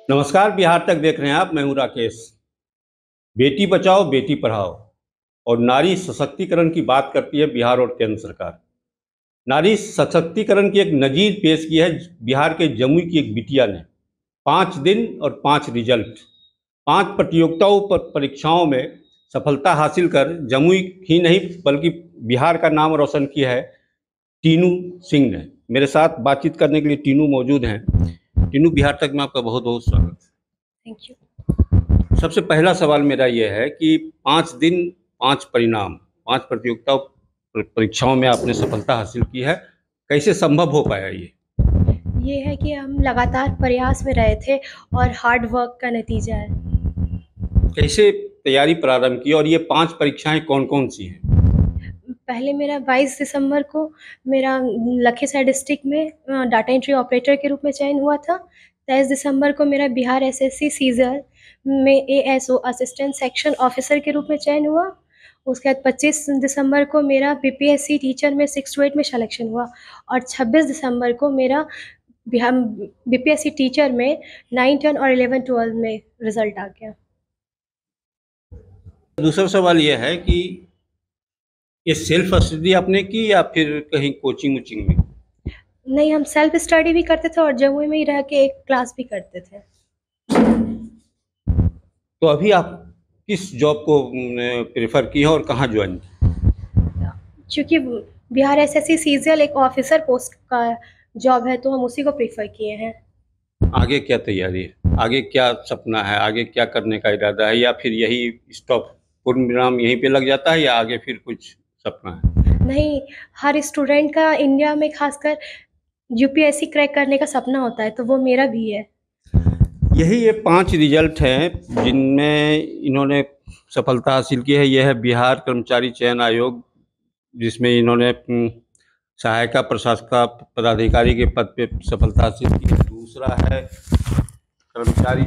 नमस्कार। बिहार तक देख रहे हैं आप। मैं हूं राकेश। बेटी बचाओ बेटी पढ़ाओ और नारी सशक्तिकरण की बात करती है बिहार और केंद्र सरकार। नारी सशक्तिकरण की एक नजीर पेश की है बिहार के जमुई की एक बिटिया ने। 5 दिन और 5 रिजल्ट, 5 प्रतियोगिताओं पर परीक्षाओं में सफलता हासिल कर जमुई ही नहीं बल्कि बिहार का नाम रोशन किया है टीनू सिंह ने। मेरे साथ बातचीत करने के लिए टीनू मौजूद हैं। टीनू, बिहार तक में आपका बहुत बहुत स्वागत। Thank you. सबसे पहला सवाल मेरा यह है कि 5 दिन 5 परिणाम, 5 प्रतियोगिताओं परीक्षाओं में आपने सफलता हासिल की है। कैसे संभव हो पाया ये है कि हम लगातार प्रयास में रहे थे और हार्ड वर्क का नतीजा है। कैसे तैयारी प्रारंभ की और ये 5 परीक्षाएं कौन कौन सी हैं? पहले मेरा 22 दिसंबर को मेरा लखीसराय डिस्ट्रिक्ट में डाटा एंट्री ऑपरेटर के रूप में चयन हुआ था। 23 दिसंबर को मेरा बिहार एसएससी सीजर में एएसओ असिस्टेंट सेक्शन ऑफिसर के रूप में चयन हुआ। उसके बाद 25 दिसंबर को मेरा बीपीएससी टीचर में 6 to 8 में सिलेक्शन हुआ और 26 दिसंबर को मेरा बिहार बीपीएससी टीचर में 9, 10 और 11, 12 में रिजल्ट आ गया। दूसरा सवाल यह है कि ये सेल्फ स्टडी आपने की या फिर कहीं कोचिंग वोचिंग में? नहीं, हम सेल्फ स्टडी भी करते थे और जमुई में ही रह के एक क्लास भी करते थे। तो अभी आप किस जॉब को प्रेफर की है और कहाँ ज्वाइन की? क्योंकि बिहार एसएससी सीजीएल एक ऑफिसर पोस्ट का जॉब है तो हम उसी को प्रेफर किए हैं। आगे क्या तैयारी है, आगे क्या सपना है, आगे क्या करने का इरादा है, या फिर यही स्टॉप, पूर्ण विराम यहीं पे लग जाता है या आगे फिर कुछ सपना है? नहीं, हर स्टूडेंट का इंडिया में खासकर यूपीएससी क्रैक करने का सपना होता है तो वो मेरा भी है। यही ये 5 रिजल्ट हैं जिनमें इन्होंने सफलता हासिल की है। यह है बिहार कर्मचारी चयन आयोग, जिसमें इन्होंने सहायिका प्रशासका पदाधिकारी के पद पे सफलता हासिल की है। दूसरा है कर्मचारी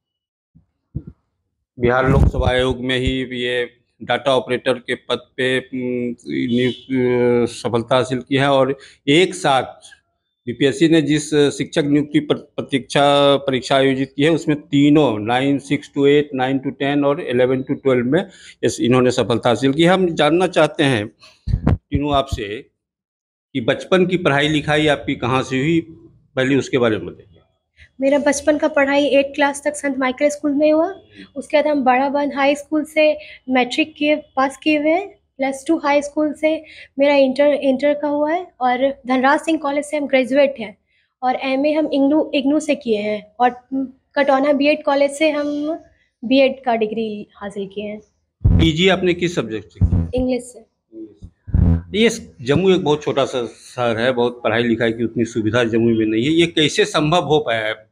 बिहार लोक सेवा आयोग में ही ये डाटा ऑपरेटर के पद पे सफलता हासिल की है। और एक साथ बीपीएससी ने जिस शिक्षक नियुक्ति प्रतीक्षा परीक्षा आयोजित की है उसमें तीनों 9, 6 to 8, 9 to 10 और 11 to 12 में इन्होंने सफलता हासिल की है। हम जानना चाहते हैं तीनों आपसे कि बचपन की पढ़ाई लिखाई आपकी कहाँ से हुई, पहले उसके बारे में बताइए। मेरा बचपन का पढ़ाई 8 क्लास तक संत माइकल स्कूल में हुआ। उसके बाद हम बड़ा बंद हाई स्कूल से मैट्रिक किए, पास किए हुए हैं। +2 हाई स्कूल से मेरा इंटर का हुआ है और धनराज सिंह कॉलेज से हम ग्रेजुएट हैं और एमए हम इग्नू से किए हैं और कटौना बीएड कॉलेज से हम बीएड का डिग्री हासिल किए हैं। पीजी आपने किस सब्जेक्ट से किया? इंग्लिश से। ये जम्मू एक बहुत छोटा सा शहर है, बहुत पढ़ाई लिखाई की उतनी सुविधा जम्मू में नहीं है। ये कैसे संभव हो पाया है?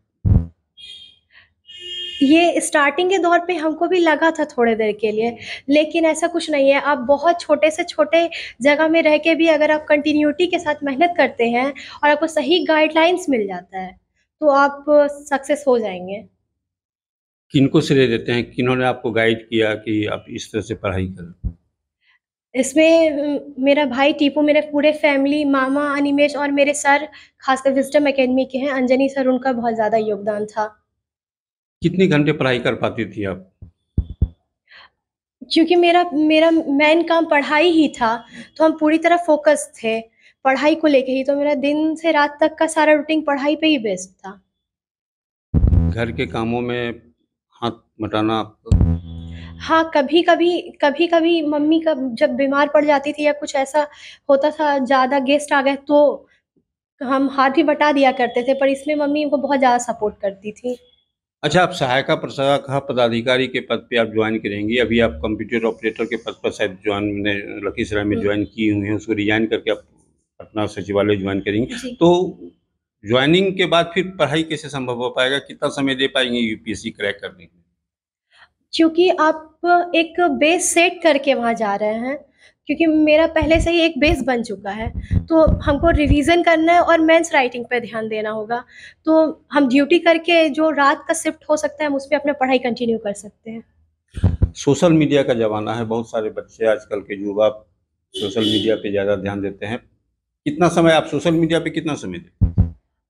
ये स्टार्टिंग के दौर पे हमको भी लगा था थोड़े देर के लिए, लेकिन ऐसा कुछ नहीं है। आप बहुत छोटे से छोटे जगह में रह के भी अगर आप कंटिन्यूटी के साथ मेहनत करते हैं और आपको सही गाइडलाइंस मिल जाता है तो आप सक्सेस हो जाएंगे। किनको श्रेय देते हैं, किन्होंने आपको गाइड किया कि आप इस तरह से पढ़ाई करें? इसमें मेरा भाई टीपू, मेरे पूरे फैमिली, मामा अनिमेश और मेरे सर, खासकर विजडम एकेडमी के हैं अंजनी सर, उनका बहुत ज़्यादा योगदान था। कितने घंटे पढ़ाई कर पाती थी आप? क्योंकि मेरा मेरा मेन काम पढ़ाई ही था तो हम पूरी तरह फोकस थे पढ़ाई को लेके ही, तो मेरा दिन से रात तक का सारा रूटीन पढ़ाई पे ही बेस्ड था। घर के कामों में हाथ बटाना आपको? हाँ, कभी कभी मम्मी का जब बीमार पड़ जाती थी या कुछ ऐसा होता था, ज़्यादा गेस्ट आ गए तो हम हाथ भी बटा दिया करते थे, पर इसमें मम्मी को बहुत ज़्यादा सपोर्ट करती थी। अच्छा, आप सहायका प्रशाखा पदाधिकारी के पद पे आप ज्वाइन करेंगी। अभी आप कंप्यूटर ऑपरेटर के पद पर शायद ज्वाइन लखीसराय में ज्वाइन की हुई हैं, उसको रिजाइन करके आप पटना सचिवालय ज्वाइन करेंगी। तो ज्वाइनिंग के बाद फिर पढ़ाई कैसे संभव हो पाएगा, कितना समय दे पाएंगे यूपीएससी क्रैक करने में? क्योंकि आप एक बेस सेट करके वहाँ जा रहे हैं, क्योंकि मेरा पहले से ही एक बेस बन चुका है तो हमको रिवीजन करना है और मेंस राइटिंग पे ध्यान देना होगा। तो हम ड्यूटी करके जो रात का शिफ्ट हो सकता है हम उस पर अपना पढ़ाई कंटिन्यू कर सकते हैं। सोशल मीडिया का ज़माना है, बहुत सारे बच्चे आजकल के युवा सोशल मीडिया पे ज़्यादा ध्यान देते हैं। कितना समय आप सोशल मीडिया पे कितना समय देते हैं?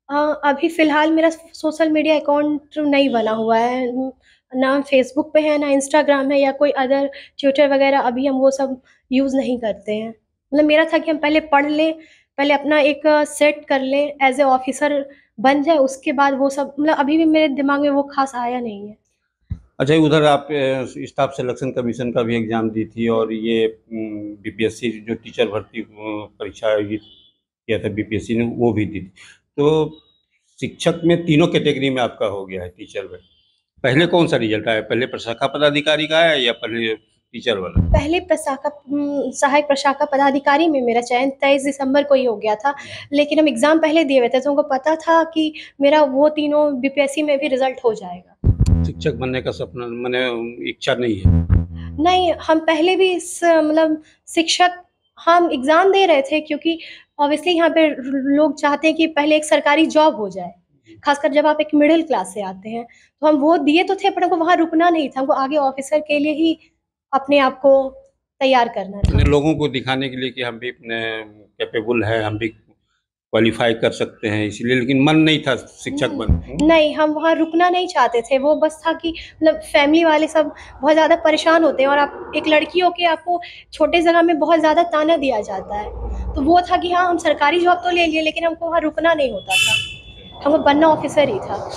अभी फ़िलहाल मेरा सोशल मीडिया अकाउंट नहीं बना हुआ है। ना फ़ेसबुक पे है, ना इंस्टाग्राम है या कोई अदर ट्विटर वगैरह, अभी हम वो सब यूज़ नहीं करते हैं। मतलब मेरा था कि हम पहले पढ़ लें, पहले अपना एक सेट कर लें, एज़ अ ऑफ़िसर बन जाए, उसके बाद वो सब, मतलब अभी भी मेरे दिमाग में वो ख़ास आया नहीं है। अच्छा, उधर आप स्टाफ सिलेक्शन कमीशन का भी एग्ज़ाम दी थी और ये बीपीएससी जो टीचर भर्ती परीक्षा आयोजित किया था बीपीएससी ने, वो भी दी थी। तो शिक्षक में तीनों कैटेगरी में आपका हो गया है टीचर में। पहले कौन सा रिजल्ट आया? पहले प्रशाखा पदाधिकारी का आया या पहले टीचर वाला? पहले सहायक प्रशाखा पदाधिकारी में मेरा चयन 23 दिसंबर को ही हो गया था, लेकिन हम एग्ज़ाम पहले दिए हुए थे, तो हमको पता था कि मेरा वो तीनों बीपीएससी में भी रिज़ल्ट हो जाएगा। शिक्षक बनने का सपना मैंने इच्छा नहीं है? नहीं, हम पहले भी मतलब शिक्षक, हम एग्ज़ाम दे रहे थे क्योंकि ऑब्वियसली यहाँ पे लोग चाहते हैं कि पहले एक सरकारी जॉब हो जाए, खासकर जब आप एक मिडिल क्लास से आते हैं। तो हम वो दिए तो थे, पर हमको वहाँ रुकना नहीं था, हमको आगे ऑफिसर के लिए ही अपने आप को तैयार करना था। अपने लोगों को दिखाने के लिए कि हम भी अपने कैपेबल हैं, हम भी क्वालिफाई कर सकते हैं इसलिए, लेकिन मन नहीं था शिक्षक बनने का। नहीं, हम वहाँ रुकना नहीं चाहते थे, वो बस था कि मतलब फैमिली वाले सब बहुत ज़्यादा परेशान होते हैं और आप एक लड़की हो के आपको छोटे जगह में बहुत ज़्यादा ताना दिया जाता है। तो वो था कि हाँ, हम सरकारी जॉब तो ले लिए, लेकिन हमको वहाँ रुकना नहीं होता था, हमको बनना ऑफिसर ही था।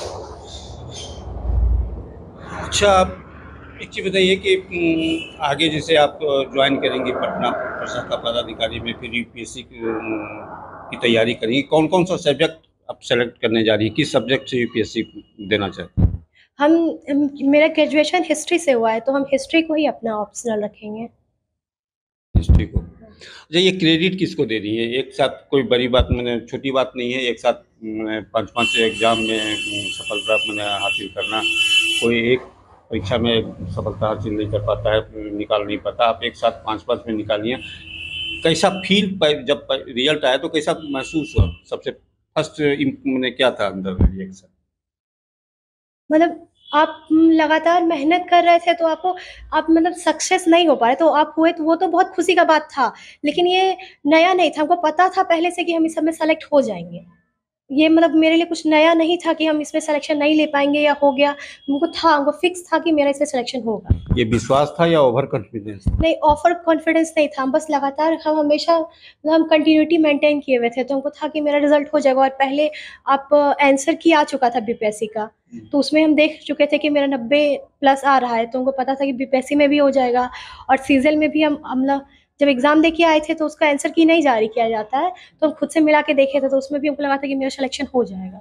अच्छा, आप एक चीज़ बताइए कि आगे जैसे आप ज्वाइन करेंगे पटना प्रशाखा पदाधिकारी में, फिर यूपीएससी की तैयारी करेंगी, कौन कौन सा सब्जेक्ट आप सेलेक्ट करने जा रही है? किस सब्जेक्ट से यूपीएससी देना चाहते हैं? मेरा ग्रेजुएशन हिस्ट्री से हुआ है, तो हम हिस्ट्री को ही अपना ऑप्शनल रखेंगे। हिस्ट्री को। अच्छा, ये क्रेडिट किसको दे रही है? एक साथ कोई बड़ी बात, मैंने छोटी बात नहीं है, एक साथ 5-5 एग्ज़ाम में सफलता मैंने हासिल करना, कोई एक परीक्षा में सफलता हासिल नहीं कर पाता है, निकाल नहीं पाता, आप एक साथ 5-5 में निकालिए। कैसा फ़ील जब रिजल्ट आया तो कैसा महसूस हुआ? सबसे फर्स्ट मैंने क्या था अंदर रिएक्शन? मतलब आप लगातार मेहनत कर रहे थे, तो आप मतलब सक्सेस नहीं हो पा रहे, तो आप हुए, तो वो तो बहुत खुशी का बात था। लेकिन ये नया नहीं था, हमको पता था पहले से कि हम इस सब में सेलेक्ट हो जाएँगे। ये मतलब मेरे लिए कुछ नया नहीं था कि हम इसमें सिलेक्शन नहीं ले पाएँगे या हो गया। हमको फिक्स था कि मेरा इसमें सिलेक्शन होगा। ये विश्वास था या ओवर कॉन्फिडेंस? नहीं, ओवर कॉन्फिडेंस नहीं था, हम बस लगातार, हम हमेशा मतलब हम कंटिन्यूटी मेंटेन किए हुए थे, तो हमको था कि मेरा रिज़ल्ट हो जाएगा। और पहले आप आंसर की आ चुका था बीपीएससी का, तो उसमें हम देख चुके थे कि मेरा 90 प्लस आ रहा है, तो हमको पता था कि बीपीएससी में भी हो जाएगा। और सीज़ीएल में भी हम मतलब जब एग्ज़ाम दे के आए थे, तो उसका आंसर की नहीं जारी किया जाता है, तो हम खुद से मिला के देखे थे, तो उसमें भी हमको लगा था कि मेरा सिलेक्शन हो जाएगा।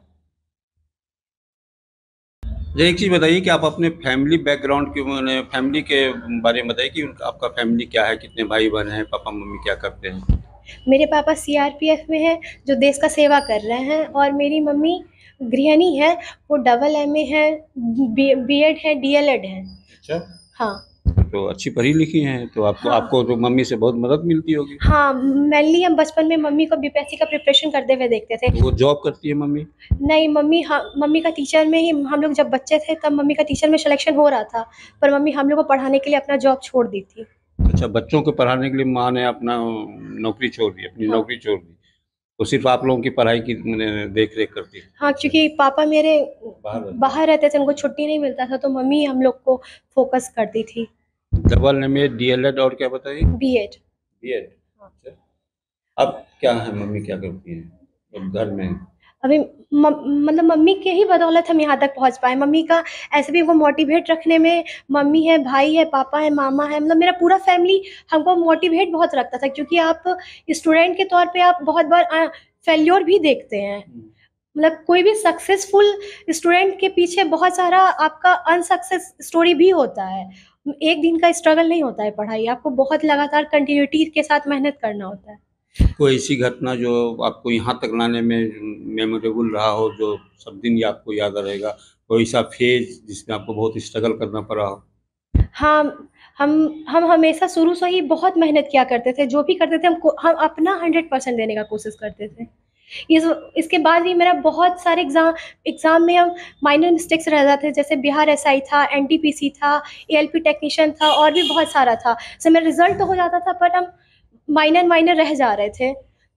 मुझे एक चीज़ बताइए कि आप अपने फैमिली बैकग्राउंड के, मैंने फैमिली के बारे में बताइए कि आपका फैमिली क्या है, कितने भाई बहन हैं, पापा मम्मी क्या करते हैं? मेरे पापा सीआरपीएफ में हैं, जो देश का सेवा कर रहे हैं, और मेरी मम्मी गृहिणी है, वो डबल एमए है, बीएड है, डीएलएड है। अच्छा। हाँ। तो अच्छी पढ़ी लिखी हैं, तो आपको हाँ। आपको तो मम्मी से बहुत मदद मिलती होगी। हाँ, मेनली हम बचपन में मम्मी को बीपीएससी का प्रिपरेशन करते हुए देखते थे। तो वो जॉब करती है मम्मी? नहीं, मम्मी, हाँ, मम्मी का टीचर में ही, हम लोग जब बच्चे थे तब मम्मी का टीचर में सिलेक्शन हो रहा था, पर मम्मी हम लोग को पढ़ाने के लिए अपना जॉब छोड़ दी थी। अच्छा, बच्चों को पढ़ाने के लिए माँ ने अपना नौकरी छोड़ दी, अपनी हाँ। नौकरी छोड़ दी, तो सिर्फ आप लोगों की पढ़ाई की मैंने देख रेख करती है? हाँ, क्योंकि पापा मेरे बाहर रहते थे, उनको छुट्टी नहीं मिलता था, तो मम्मी हम लोग को फोकस करती थी। डबल एमए, डीएलएड और क्या बताइए? बीएड। बीएड। अच्छा, अब क्या है, मम्मी क्या करती हैं अब घर में? अभी मतलब मम्मी के ही बदौलत हम यहाँ तक पहुँच पाए। मम्मी का ऐसे भी हमको मोटिवेट रखने में मम्मी है, भाई है, पापा है, मामा है, मतलब मेरा पूरा फैमिली हमको मोटिवेट बहुत रखता था, क्योंकि आप स्टूडेंट के तौर पे आप बहुत बार फेल्योर भी देखते हैं। मतलब कोई भी सक्सेसफुल स्टूडेंट के पीछे बहुत सारा आपका अनसक्सेस स्टोरी भी होता है। एक दिन का स्ट्रगल नहीं होता है पढ़ाई, आपको बहुत लगातार कंटिन्यूटी के साथ मेहनत करना होता है। कोई ऐसी घटना जो आपको यहाँ तक लाने में मेमोरेबल रहा हो, जो सब दिन ये आपको याद रहेगा, कोई ऐसा फेज जिसमें आपको बहुत स्ट्रगल करना पड़ा हो? हाँ, हम हमेशा शुरू से ही बहुत मेहनत किया करते थे, जो भी करते थे हम अपना 100% देने का कोशिश करते थे। इसके बाद भी मेरा बहुत सारे एग्ज़ाम में हम माइनर मिस्टेक्स रह जाते थे, जैसे बिहार एसआई था, एनटीपीसी था, एएलपी टेक्नीशियन था, और भी बहुत सारा था। सो मेरा रिज़ल्ट तो हो जाता था, पर हम माइनर रह जा रहे थे।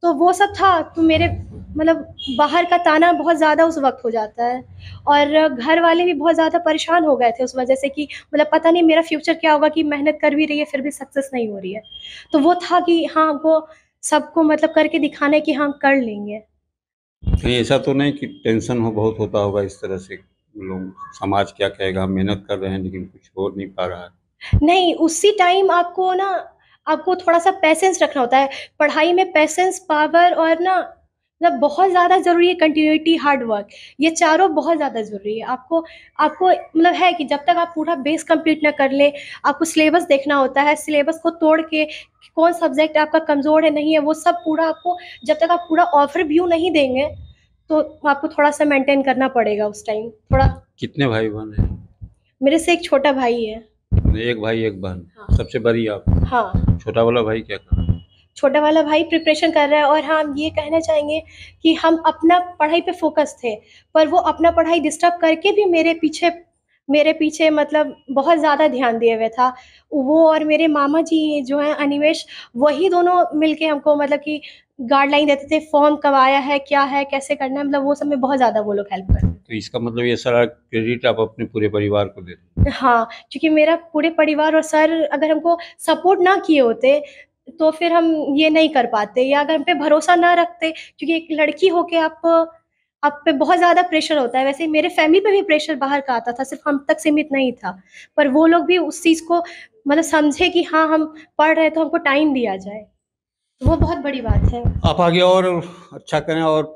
तो वो सब था, तो मेरे मतलब बाहर का ताना बहुत ज़्यादा उस वक्त हो जाता है, और घर वाले भी बहुत ज़्यादा परेशान हो गए थे उस वजह से कि मतलब पता नहीं मेरा फ्यूचर क्या होगा, कि मेहनत कर भी रही है फिर भी सक्सेस नहीं हो रही है। तो वो था कि हाँ, हमको सबको मतलब करके दिखाना है कि हम कर लेंगे। कहीं ऐसा तो नहीं कि टेंशन हो बहुत होता होगा इस तरह से, लोग समाज क्या कहेगा, हम मेहनत कर रहे हैं लेकिन कुछ हो नहीं पा रहा है। नहीं, उसी टाइम आपको ना, आपको थोड़ा-सा पेशेंस रखना होता है। पढ़ाई में पेशेंस, पावर और ना मतलब बहुत ज़्यादा ज़रूरी है, कंटिन्यूटी, हार्ड वर्क, ये चारों बहुत ज़्यादा ज़रूरी है। आपको आपको मतलब है कि जब तक आप पूरा बेस कंप्लीट ना कर लें, आपको सिलेबस देखना होता है, सिलेबस को तोड़ के कौन सब्जेक्ट आपका कमज़ोर है, नहीं है, वो सब पूरा आपको, जब तक आप पूरा ओवरव्यू नहीं देंगे, तो आपको थोड़ा-सा मेंटेन करना पड़ेगा उस टाइम, थोड़ा। कितने भाई बहन हैं? मेरे से एक छोटा भाई है। एक भाई एक बहन। हाँ। सबसे बड़ी आप? हाँ। छोटा वाला भाई क्या कर रहा है? छोटा वाला भाई प्रिपरेशन कर रहा है, और हाँ, हम ये कहना चाहेंगे कि हम अपना पढ़ाई पे फ़ोकस थे, पर वो अपना पढ़ाई डिस्टर्ब करके भी मेरे पीछे मतलब बहुत ज़्यादा ध्यान दिए हुए था। वो और मेरे मामा जी जो हैं अनिमेष, वही दोनों मिलके हमको मतलब कि गाइडलाइन देते थे, फॉर्म कब आया है, क्या है, कैसे करना है, मतलब वो सब में बहुत ज़्यादा वो लोग हेल्प करते थे। तो इसका मतलब ये सारा क्रेडिट आप अपने पूरे परिवार को देते हैं? हाँ, क्योंकि मेरा पूरे परिवार और सर अगर हमको सपोर्ट ना किए होते, तो फिर हम ये नहीं कर पाते, या अगर हम पे भरोसा ना रखते, क्योंकि एक लड़की होके आप पे बहुत ज़्यादा प्रेशर होता है। वैसे ही मेरे फैमिली पे भी प्रेशर बाहर का आता था, सिर्फ़ हम तक सीमित नहीं था। पर वो लोग भी उस चीज़ को मतलब समझे कि हाँ, हम पढ़ रहे हैं तो हमको टाइम दिया जाए। वो बहुत बड़ी बात है। आप आगे और अच्छा करें और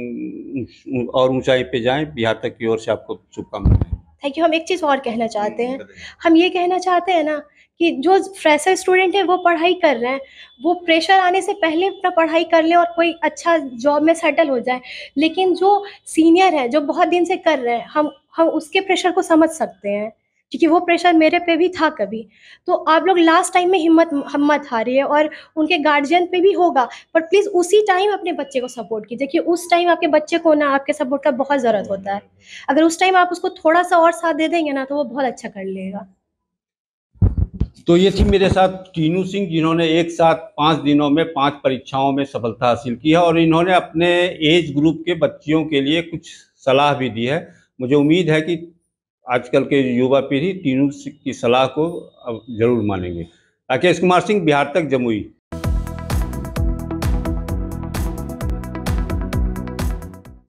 और ऊंचाई पे जाएं, बिहार तक की ओर से आपको शुभकामनाएं। Thank you. हम एक चीज़ और कहना चाहते हैं। बताइए। हम ये कहना चाहते हैं ना कि जो फ्रेशर स्टूडेंट है वो पढ़ाई कर रहे हैं, वो प्रेशर आने से पहले अपना पढ़ाई कर लें और कोई अच्छा जॉब में सेटल हो जाए। लेकिन जो सीनियर हैं, जो बहुत दिन से कर रहे हैं, हम उसके प्रेशर को समझ सकते हैं, क्योंकि वो प्रेशर मेरे पे भी था कभी। तो आप लोग लास्ट टाइम में हिम्मत हिम्मत हारिए, और उनके गार्जियन पे भी होगा, पर प्लीज़ उसी टाइम अपने बच्चे को सपोर्ट कीजिए, कि उस टाइम आपके बच्चे को ना आपके सपोर्ट का बहुत ज़रूरत होता है। अगर उस टाइम आप उसको थोड़ा-सा और साथ दे देंगे ना, तो वो बहुत अच्छा कर लेगा। तो ये थी मेरे साथ टीनू सिंह, जिन्होंने एक साथ 5 दिनों में 5 परीक्षाओं में सफलता हासिल की है, और इन्होंने अपने एज ग्रुप के बच्चियों के लिए कुछ सलाह भी दी है। मुझे उम्मीद है कि आजकल के युवा पीढ़ी टीनू सिंह की सलाह को अब जरूर मानेंगे। राकेश कुमार सिंह, बिहार तक, जमुई।